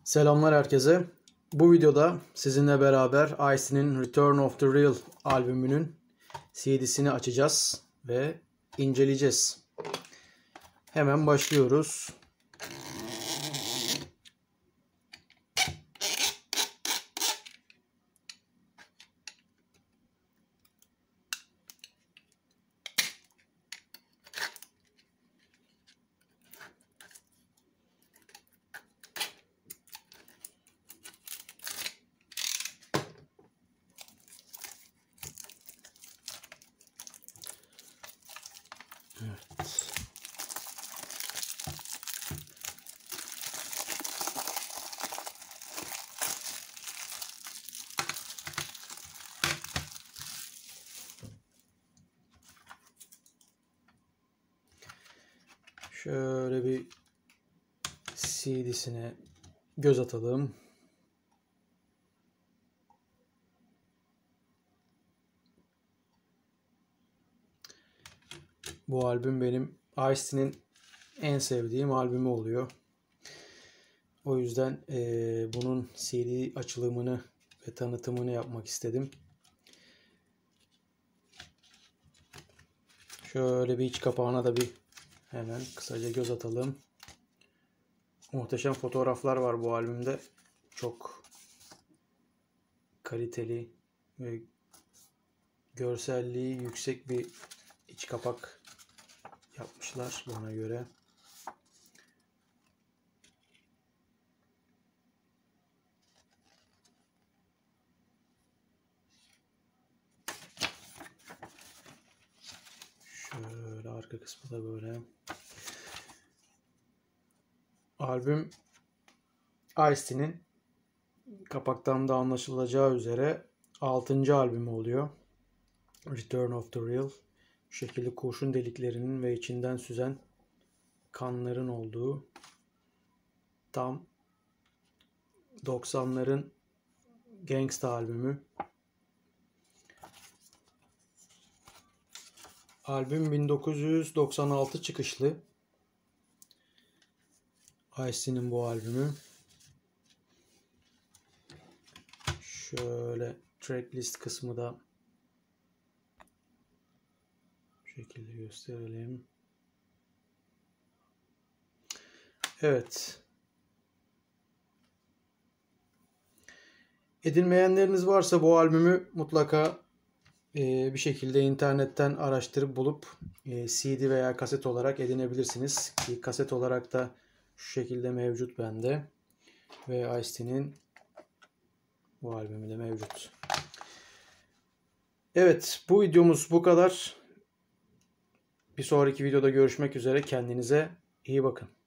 Selamlar herkese. Bu videoda sizinle beraber Ice'nin Return of the Real albümünün CD'sini açacağız ve inceleyeceğiz. Hemen başlıyoruz. Evet. Şöyle bir CD'sine göz atalım. Bu albüm benim Ice-T'nin en sevdiğim albümü oluyor. O yüzden bunun CD açılımını ve tanıtımını yapmak istedim. Şöyle bir iç kapağına da bir hemen kısaca göz atalım. Muhteşem fotoğraflar var bu albümde. Çok kaliteli ve görselliği yüksek bir iç kapak yapmışlar bana göre. Şöyle arka kısmı da böyle. Albüm Ice-T'nin kapaktan da anlaşılacağı üzere 6. albümü oluyor. Return of the Real. Şu şekilde kurşun deliklerinin ve içinden süzen kanların olduğu tam 90'ların gangsta albümü. Albüm 1996 çıkışlı. Ice-T'nin bu albümü. Şöyle tracklist kısmı da bu şekilde gösterelim. Evet. Edinmeyenleriniz varsa bu albümü mutlaka bir şekilde internetten araştırıp bulup CD veya kaset olarak edinebilirsiniz. Ki kaset olarak da şu şekilde mevcut bende. Ve Ice-T'nin bu albümü de mevcut. Evet, bu videomuz bu kadar. Bir sonraki videoda görüşmek üzere. Kendinize iyi bakın.